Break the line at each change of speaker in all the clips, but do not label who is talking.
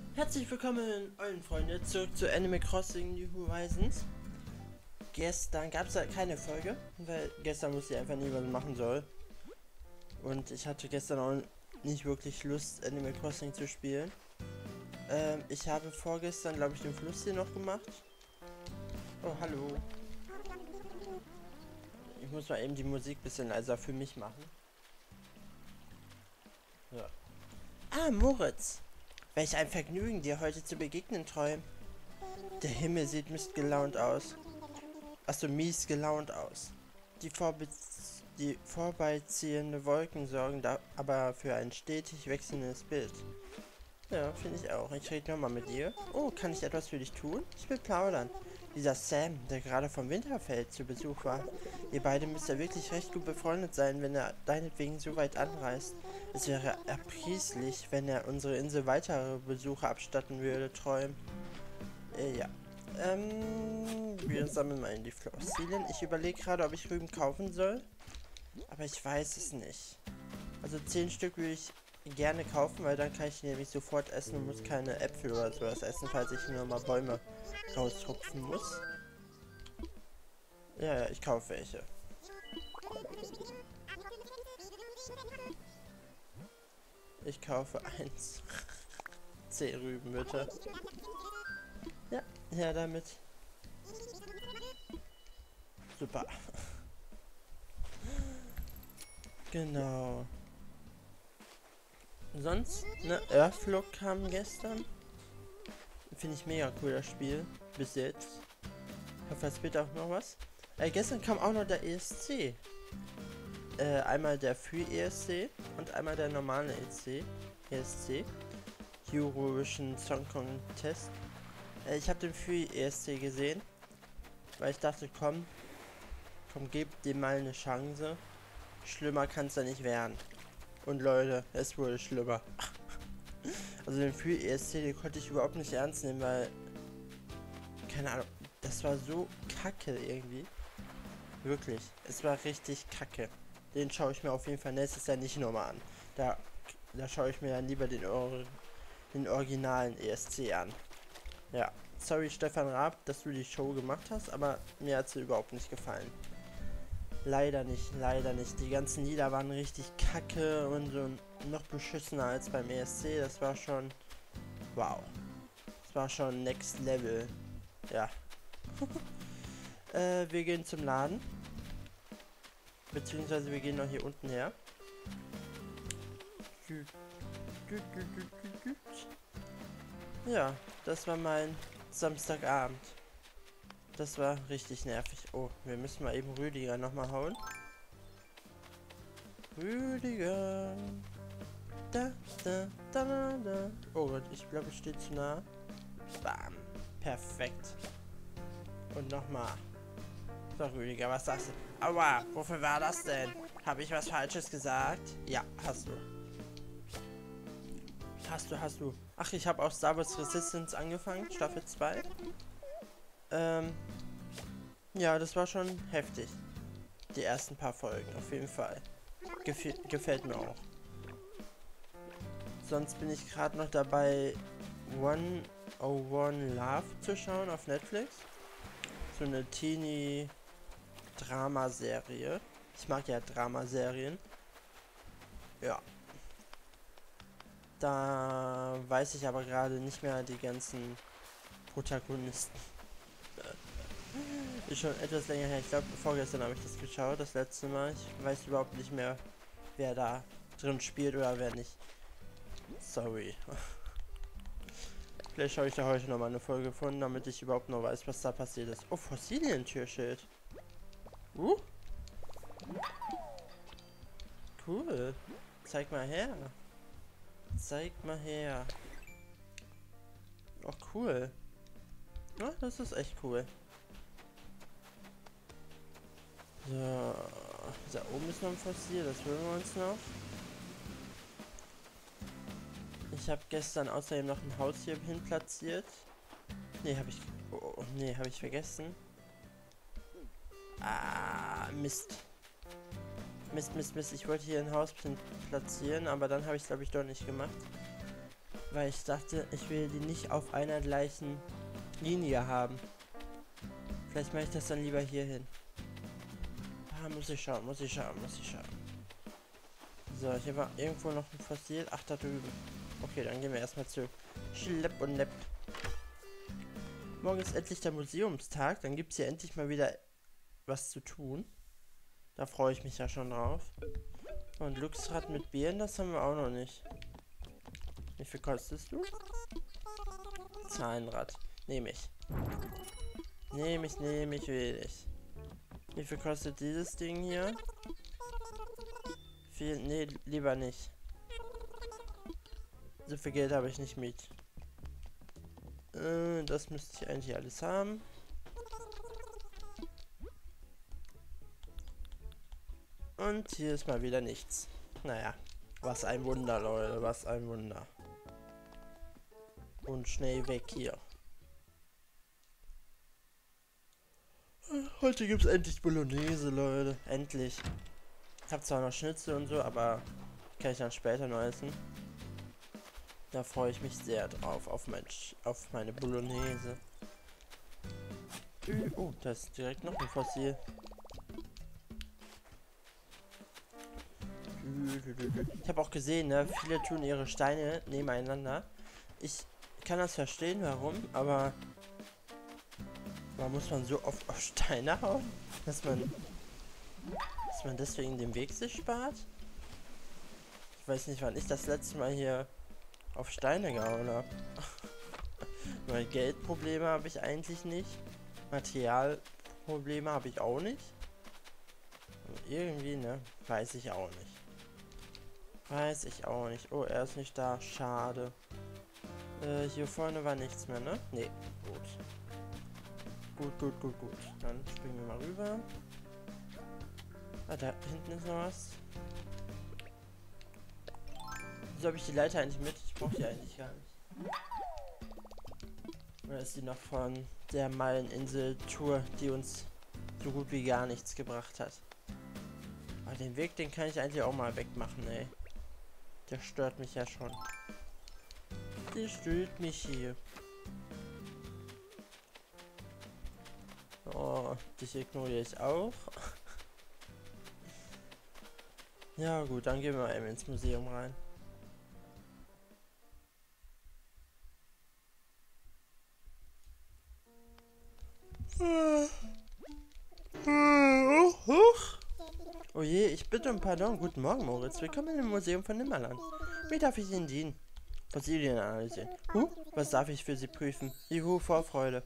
Herzlich willkommen, euren Freunde, zurück zu Animal Crossing New Horizons. Gestern gab es halt keine Folge, weil gestern wusste ich einfach nie, was ich machen soll. Und ich hatte gestern auch nicht wirklich Lust, Animal Crossing zu spielen. Ich habe vorgestern, glaube ich, den Fluss hier noch gemacht. Oh, hallo. Ich muss mal eben die Musik ein bisschen leiser für mich machen. Ja. Ah, Moritz. Welch ein Vergnügen, dir heute zu begegnen, Träum. Der Himmel sieht missgelaunt aus. Achso, mies gelaunt aus. Die vorbeiziehende Wolken sorgen da aber für ein stetig wechselndes Bild. Ja, finde ich auch. Ich rede nochmal mit dir. Oh, kann ich etwas für dich tun? Ich will plaudern. Dieser Sam, der gerade vom Winterfeld zu Besuch war. Ihr beide müsst ja wirklich recht gut befreundet sein, wenn er deinetwegen so weit anreist. Es wäre erprieslich, wenn er unsere Insel weitere Besuche abstatten würde, Träum. Ja. Wir sammeln mal in die Fossilien. Ich überlege gerade, ob ich Rüben kaufen soll. Aber ich weiß es nicht. Also 10 Stück würde ich gerne kaufen, weil dann kann ich die nämlich sofort essen und muss keine Äpfel oder sowas essen, falls ich nur mal Bäume rausrupfen muss. Ja, ich kaufe welche. Ich kaufe eins. 10 Rüben, bitte. Ja, her damit. Super. Genau. Sonst, ne, Earthlock kam gestern. Finde ich mega cool, das Spiel. Bis jetzt. Ich hoffe, es wird auch noch was. Gestern kam auch noch der ESC. Einmal der Free ESC und einmal der normale ESC. Eurovision Song Contest. Ich habe den Free ESC gesehen. Weil ich dachte, komm, gebt dem mal eine Chance. Schlimmer kann es da nicht werden. Und Leute, es wurde schlimmer. Also den Free ESC, den konnte ich überhaupt nicht ernst nehmen, weil, keine Ahnung, das war so kacke irgendwie. Wirklich, es war richtig kacke. Den schaue ich mir auf jeden Fall nächstes Jahr nicht nochmal an. Da schaue ich mir dann lieber den originalen ESC an. Ja, sorry Stefan Raab, dass du die Show gemacht hast, aber mir hat sie überhaupt nicht gefallen. Leider nicht, leider nicht. Die ganzen Lieder waren richtig kacke und so noch beschissener als beim ESC. Das war schon, wow. Das war schon Next Level. Ja. Wir gehen zum Laden. Beziehungsweise wir gehen noch hier unten her. Ja, das war mein Samstagabend. Das war richtig nervig. Oh, wir müssen mal eben Rüdiger nochmal hauen. Rüdiger. Da, da, da, da. Oh Gott, ich glaube, ich stehe zu nah. Bam. Perfekt. Und nochmal. So, Rüdiger, was sagst du? Aua, wofür war das denn? Habe ich was Falsches gesagt? Ja, hast du. Hast du. Ach, ich habe auch Star Wars Resistance angefangen, Staffel 2. Ja, das war schon heftig. Die ersten paar Folgen, auf jeden Fall. Gefällt mir auch. Sonst bin ich gerade noch dabei, 101 Love zu schauen auf Netflix. So eine Teenie-Dramaserie. Ich mag ja Dramaserien. Ja. Da weiß ich aber gerade nicht mehr die ganzen Protagonisten. Ist schon etwas länger her. Ich glaube, vorgestern habe ich das geschaut, das letzte Mal. Ich weiß überhaupt nicht mehr, wer da drin spielt oder wer nicht. Sorry. Vielleicht schaue ich da heute noch mal eine Folge von, damit ich überhaupt noch weiß, was da passiert ist. Oh, Fossilien-Türschild. Cool. Zeig mal her. Zeig mal her. Oh, cool. Ja, das ist echt cool. So. Da oben ist noch ein Fossil, das holen wir uns noch. Ich habe gestern außerdem noch ein Haus hier hin platziert. Nee, habe ich... Oh, nee, habe ich vergessen. Ah, Mist. Mist. Ich wollte hier ein Haus platzieren, aber dann habe ich es, glaube ich, doch nicht gemacht. Weil ich dachte, ich will die nicht auf einer gleichen Linie haben. Vielleicht mache ich das dann lieber hier hin. Ah, muss ich schauen. So, hier war irgendwo noch ein Fossil. Ach, da drüben. Okay, dann gehen wir erstmal zu Schlepp und Lepp. Morgen ist endlich der Museumstag. Dann gibt es hier endlich mal wieder was zu tun. Da freue ich mich ja schon drauf. Und Glücksrad mit Beeren, das haben wir auch noch nicht. Wie viel kostest du? Zahnrad. Nehme ich. Will ich. Wie viel kostet dieses Ding hier? Viel, nee, lieber nicht. So viel Geld habe ich nicht mit. Das müsste ich eigentlich alles haben. Und hier ist mal wieder nichts. Naja, was ein Wunder, Leute, was ein Wunder. Und schnell weg hier. Heute gibt es endlich Bolognese, Leute. Endlich. Ich habe zwar noch Schnitzel und so, aber kann ich dann später noch essen. Da freue ich mich sehr drauf, auf meine Bolognese. Oh, da ist direkt noch ein Fossil. Ich habe auch gesehen, ne, viele tun ihre Steine nebeneinander. Ich kann das verstehen, warum, aber warum muss man so oft auf Steine hauen, dass man deswegen den Weg sich spart? Ich weiß nicht, wann ich das letzte Mal hier auf Steine gehauen habe. Weil Geldprobleme habe ich eigentlich nicht. Materialprobleme habe ich auch nicht. Und irgendwie, ne, weiß ich auch nicht. Oh, er ist nicht da. Schade. Hier vorne war nichts mehr, ne? Nee. Gut. Dann springen wir mal rüber. Ah, da hinten ist noch was. Wieso habe ich die Leiter eigentlich mit? Ich brauche die eigentlich gar nicht. Oder ist die noch von der Meilen-Insel-Tour, die uns so gut wie gar nichts gebracht hat? Aber den Weg, den kann ich eigentlich auch mal wegmachen, ey. Der stört mich ja schon. Der stört mich hier. Oh, dich ignoriere ich auch. Ja gut, dann gehen wir mal eben ins Museum rein. Oh je, ich bitte um Pardon. Guten Morgen, Moritz. Willkommen im Museum von Nimmerland. Wie darf ich Ihnen dienen? Fossilien analysieren. Was darf ich für Sie prüfen? Juhu, Vorfreude.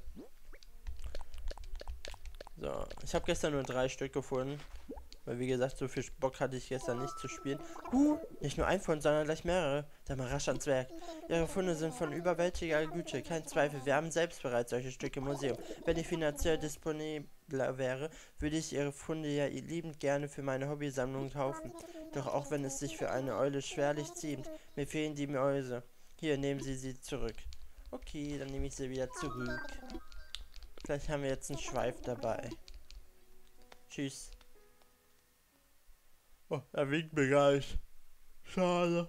So, ich habe gestern nur 3 Stück gefunden. Weil wie gesagt, so viel Bock hatte ich gestern nicht zu spielen. Nicht nur ein Fund, sondern gleich mehrere. Dann mal rasch ans Werk. Ihre Funde sind von überwältigender Güte. Kein Zweifel, wir haben selbst bereits solche Stücke im Museum. Wenn ich finanziell disponibler wäre, würde ich Ihre Funde ja liebend gerne für meine Hobbysammlung kaufen. Doch auch wenn es sich für eine Eule schwerlich ziemt, mir fehlen die Mäuse. Hier, nehmen Sie sie zurück. Okay, dann nehme ich sie wieder zurück. Vielleicht haben wir jetzt einen Schweif dabei. Tschüss. Oh, er winkt mir gar nicht. Schade.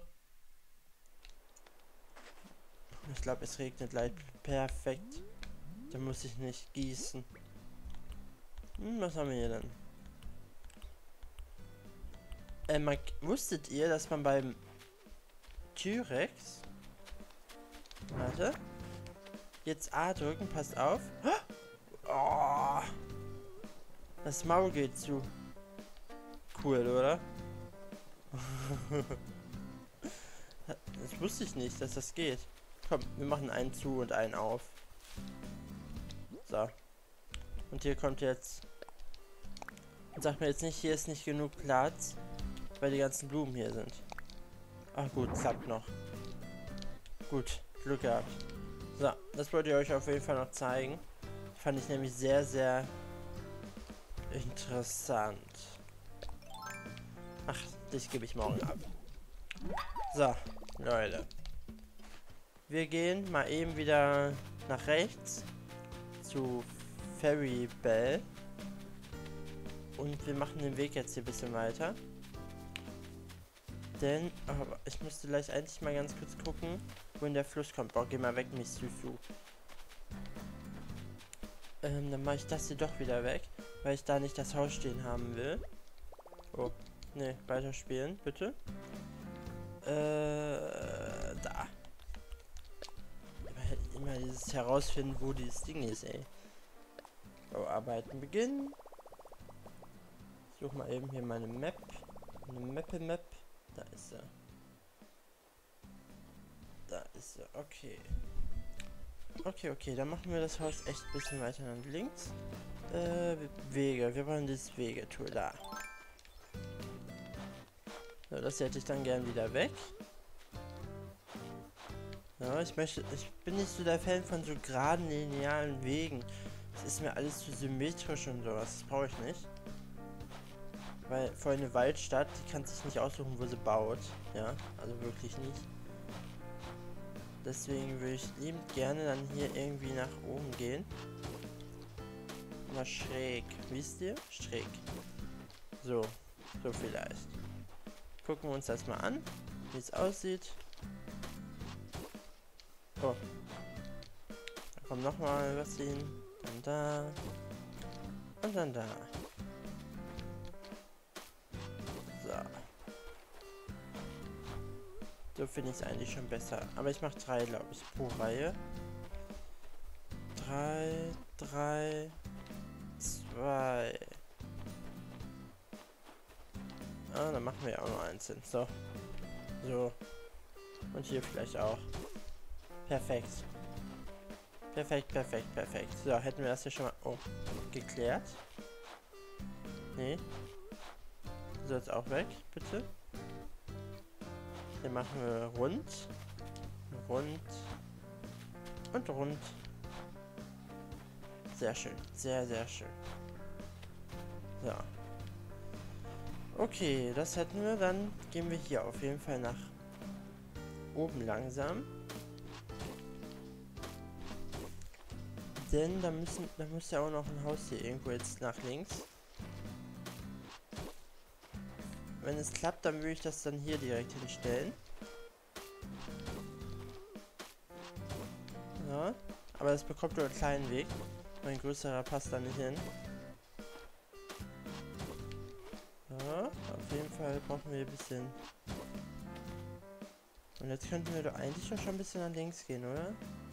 Ich glaube, es regnet leicht. Perfekt. Da muss ich nicht gießen. Was haben wir hier denn? Wusstet ihr, dass man beim T-Rex... Warte. Jetzt A drücken, passt auf. Oh, das Maul geht zu. Cool, oder? Das wusste ich nicht, dass das geht. Komm, wir machen einen zu und einen auf. So. Und hier kommt jetzt... Sag mir jetzt nicht, hier ist nicht genug Platz, weil die ganzen Blumen hier sind. Ach gut, klappt noch. Gut, Glück gehabt. So, das wollte ich euch auf jeden Fall noch zeigen. Fand ich nämlich sehr, sehr interessant. Ach, dich gebe ich morgen ab. So, Leute. Wir gehen mal eben wieder nach rechts zu Fairy Bell. Und wir machen den Weg jetzt hier ein bisschen weiter. Denn, aber ich müsste gleich eigentlich mal ganz kurz gucken, wohin der Fluss kommt. Boah, geh mal weg, Misusu. Dann mache ich das hier doch wieder weg, weil ich da nicht das Haus stehen haben will. Oh, ne, weiterspielen, bitte. Da. Immer dieses Herausfinden, wo dieses Ding ist, ey. Oh, Arbeiten beginnen. Ich suche mal eben hier meine Map. Eine Map. Da ist sie. Da ist sie, okay. Okay, dann machen wir das Haus echt ein bisschen weiter nach links. Wege, wir wollen dieses Wegetool da. So, das hätte ich dann gern wieder weg. Ja, ich bin nicht so der Fan von so geraden, linearen Wegen. Das ist mir alles zu symmetrisch und sowas, das brauche ich nicht. Weil vor eine Waldstadt, die kann sich nicht aussuchen, wo sie baut. Ja, also wirklich nicht. Deswegen würde ich liebend gerne dann hier irgendwie nach oben gehen. Mal schräg. Wisst ihr? Schräg. So vielleicht. Gucken wir uns das mal an, wie es aussieht. Oh. Da kommt nochmal was hin. Dann da. Und dann da. So finde ich es eigentlich schon besser. Aber ich mache 3, glaube ich, pro Reihe. 3, 2. Ah, dann machen wir ja auch noch einzeln. So. Und hier vielleicht auch. Perfekt. Perfekt. So, hätten wir das hier schon mal geklärt. Nee. Du sollst auch weg, bitte. Hier machen wir rund und rund. Sehr schön, sehr schön. So. Okay, das hätten wir. Dann gehen wir hier auf jeden Fall nach oben langsam. Denn da muss ja auch noch ein Haus hier irgendwo jetzt nach links. Wenn es klappt, dann würde ich das dann hier direkt hinstellen. Ja, aber es bekommt nur einen kleinen Weg. Mein größerer passt da nicht hin. Ja, auf jeden Fall brauchen wir ein bisschen. Und jetzt könnten wir doch eigentlich schon ein bisschen nach links gehen, oder?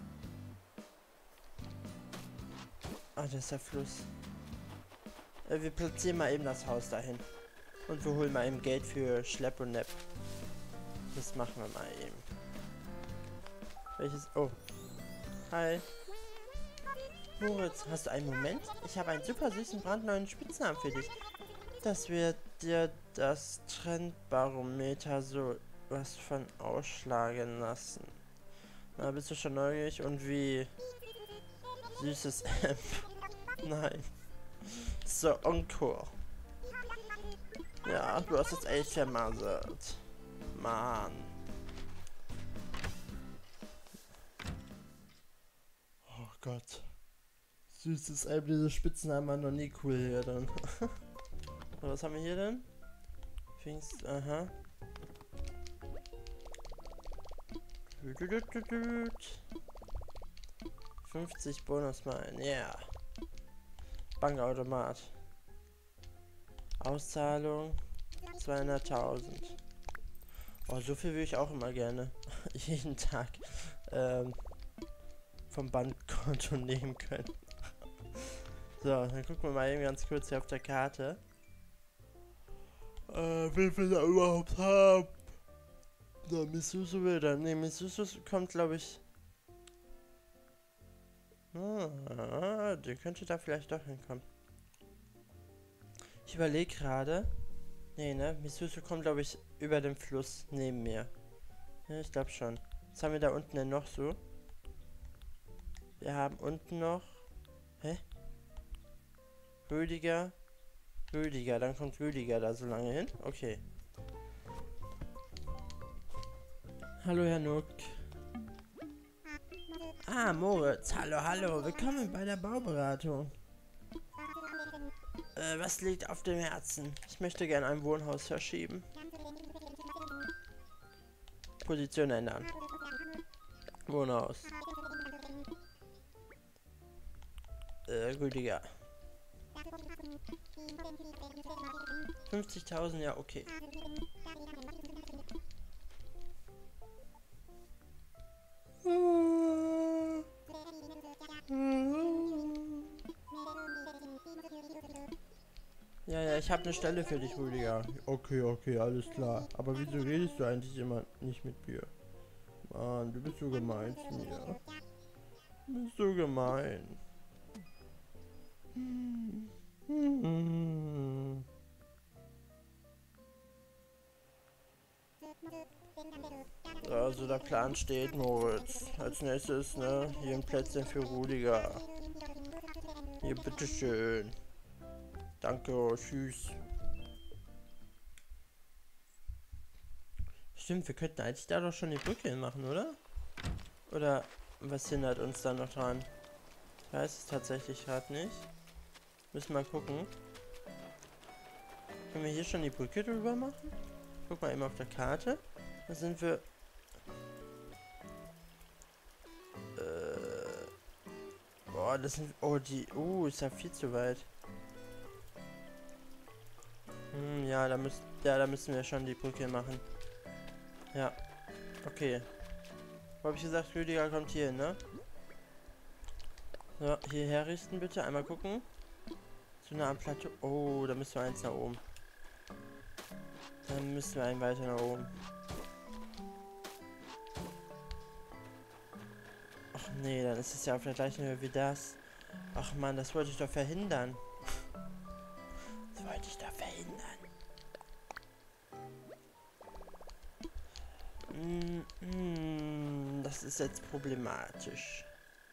Ah, das ist der Fluss. Wir platzieren mal eben das Haus dahin. Und wir holen mal eben Geld für Schlepp und Nepp. Das machen wir mal eben. Welches? Oh. Hi. Moritz, hast du einen Moment? Ich habe einen super süßen, brandneuen Spitznamen für dich. Das wird dir das Trendbarometer so was von ausschlagen lassen. Na, bist du schon neugierig? Und wie? Süßes M. Nein. So, Encore. Ja, du hast es echt vermasselt. Mann. Oh Gott. Süßes M, diese Spitznamen waren noch nie cool hier dann. So, was haben wir hier denn? Pfingst, aha. 50 Bonusmeilen, ja. Yeah. Bankautomat. Auszahlung 200.000. Oh, so viel will ich auch immer gerne. Jeden Tag vom Bankkonto nehmen können. So, dann gucken wir mal eben ganz kurz hier auf der Karte. Wie wir da überhaupt haben. So, Misusu will dann. Ne, Misusu kommt, glaube ich. Der könnte da vielleicht doch hinkommen. Ich überlege gerade. Nee, ne? Misusu kommt, glaube ich, über den Fluss neben mir. Ja, ich glaube schon. Was haben wir da unten denn noch so? Wir haben unten noch. Hä? Rüdiger. Dann kommt Rüdiger da so lange hin. Okay. Hallo, Herr Nook. Ah, Moritz. Hallo. Willkommen bei der Bauberatung. Was liegt auf dem Herzen? Ich möchte gerne ein Wohnhaus verschieben. Position ändern. Wohnhaus. Rüdiger. 50.000, ja, okay. Ja, ja, ich habe eine Stelle für dich, Rüdiger. Okay, okay, alles klar. Aber wieso redest du eigentlich immer nicht mit mir? Mann, du bist so gemein zu mir. Du bist so gemein. Also der Plan steht, Moritz. Als nächstes, ne, hier ein Plätzchen für Rüdiger. Hier, bitteschön. Danke, tschüss. Stimmt, wir könnten eigentlich da doch schon die Brücke hin machen, oder? Oder was hindert uns da noch dran? Ich weiß es tatsächlich gerade nicht. Müssen wir mal gucken. Können wir hier schon die Brücke drüber machen? Guck mal eben auf der Karte. Da sind wir... Boah, das sind... Oh, die... ist ja viel zu weit. Ja, da müssen wir schon die Brücke machen. Ja. Okay. Wo habe ich gesagt, Rüdiger kommt hier hin, ne? So, hierher richten bitte. Einmal gucken. Zu nah am Plateau. Oh, da müssen wir eins nach oben. Dann müssen wir einen weiter nach oben. Ach nee, dann ist es ja auf der gleichen Höhe wie das. Ach man, das wollte ich doch verhindern. Das wollte ich doch verhindern. Das ist jetzt problematisch.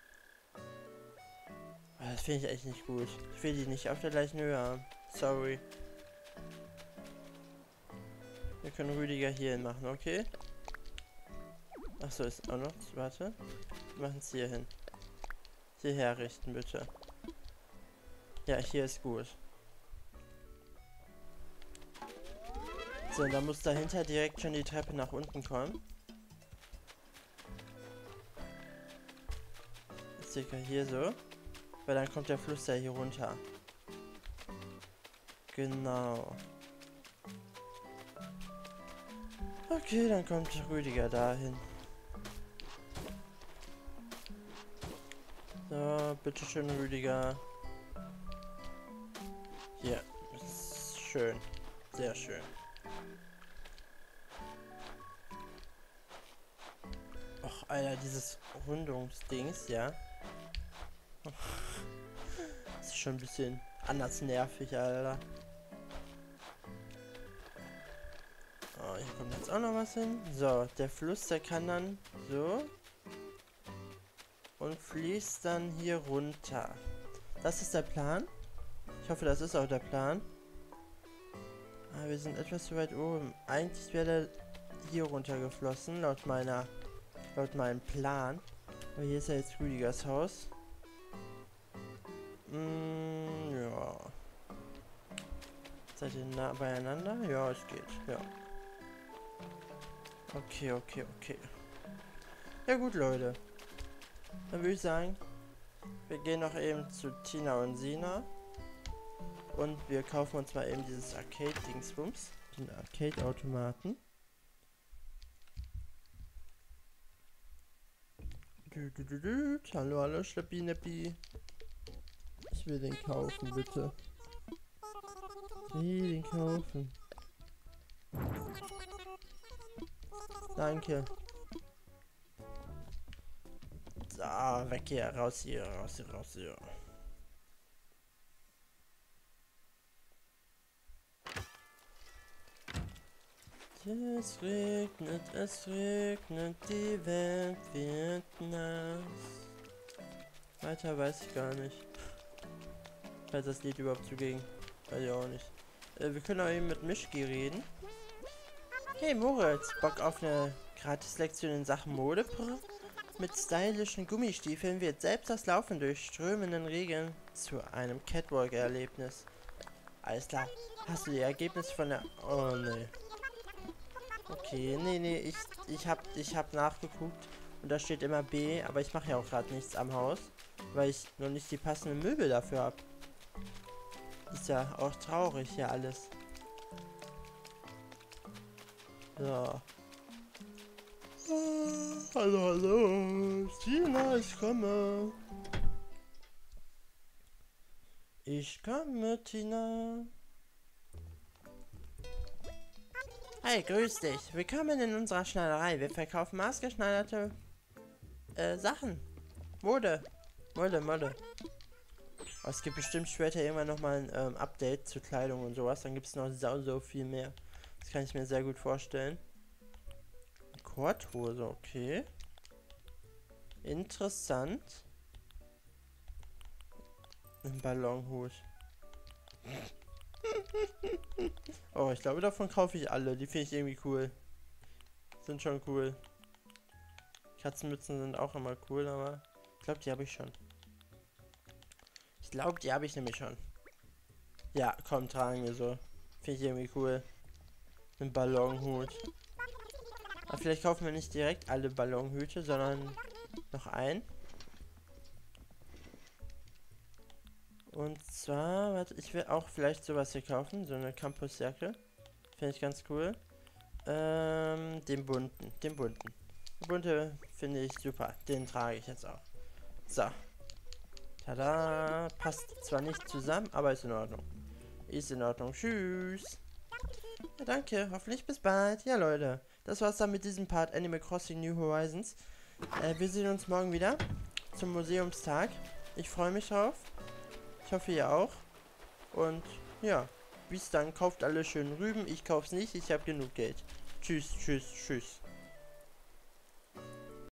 Das finde ich echt nicht gut. Ich will die nicht auf der gleichen Höhe haben. Sorry. Wir können Rüdiger hier hin machen, okay? Achso, ist auch noch. Warte. Wir machen es hier hin. Hierher richten, bitte. Ja, hier ist gut. So, da muss dahinter direkt schon die Treppe nach unten kommen. Circa hier so. Weil dann kommt der Fluss ja hier runter. Genau. Okay, dann kommt Rüdiger dahin. So, bitteschön, Rüdiger. Hier. Schön. Sehr schön. Och, Alter, dieses Rundungsdings, ja. Das ist schon ein bisschen anders nervig, Alter. Oh, hier kommt jetzt auch noch was hin. So, der Fluss, der kann dann so. Und fließt dann hier runter. Das ist der Plan. Ich hoffe, das ist auch der Plan. Ah, wir sind etwas zu weit oben. Eigentlich wäre der hier runtergeflossen, laut meinem Plan. Aber hier ist ja jetzt Rüdigers Haus. Ja. Seid ihr nah beieinander? Ja, es geht. Ja. Okay, okay, okay. Ja gut, Leute. Dann würde ich sagen, wir gehen noch eben zu Tina und Sina. Und wir kaufen uns mal eben dieses Arcade-Dingsbums. Den Arcade-Automaten. Hallo, hallo, Schlappi-Nappi. Ich will den kaufen, bitte. Ich will den kaufen. Danke. So, weg hier, raus hier, raus hier, raus hier. Es regnet, die Welt wird nass. Weiter weiß ich gar nicht. Falls das Lied überhaupt zuging. Weiß ich auch nicht. Wir können auch eben mit Mischki reden. Hey Moritz, Bock auf eine Gratis-Lektion in Sachen Mode? Mit stylischen Gummistiefeln wird selbst das Laufen durch strömenden Regeln zu einem Catwalk-Erlebnis. Alles klar. Hast du die Ergebnisse von der... Oh, nee. Okay, nee, ich hab nachgeguckt Und da steht immer B, aber ich mache ja auch gerade nichts am Haus, weil ich noch nicht die passenden Möbel dafür habe. Ist ja auch traurig hier alles. So. Hallo, hallo. Tina, ich komme. Ich komme, Tina. Hey, grüß dich. Willkommen in unserer Schneiderei. Wir verkaufen maßgeschneiderte Sachen. Mode. Mode. Oh, es gibt bestimmt später irgendwann nochmal ein Update zu Kleidung und sowas. Dann gibt es noch so viel mehr. Das kann ich mir sehr gut vorstellen. Korthose, okay. Interessant. Ein Ballonhut. Oh, ich glaube, davon kaufe ich alle. Die finde ich irgendwie cool. Sind schon cool. Katzenmützen sind auch immer cool, aber ich glaube, die habe ich schon. Ich glaube, die habe ich nämlich schon. Ja, komm, tragen wir so. Finde ich irgendwie cool. Ein Ballonhut. Aber vielleicht kaufen wir nicht direkt alle Ballonhüte, sondern noch einen. Und zwar, warte, ich will auch vielleicht sowas hier kaufen. So eine Campusjacke. Finde ich ganz cool. Den bunten. Den bunte finde ich super. Den trage ich jetzt auch. So. Tada. Passt zwar nicht zusammen, aber ist in Ordnung. Ist in Ordnung. Tschüss. Ja, danke. Hoffentlich bis bald. Ja, Leute. Das war's dann mit diesem Part Animal Crossing New Horizons. Wir sehen uns morgen wieder zum Museumstag. Ich freue mich drauf. Ich hoffe, ihr auch. Und ja, bis dann. Kauft alle schön Rüben. Ich kauf's nicht. Ich habe genug Geld. Tschüss, tschüss, tschüss.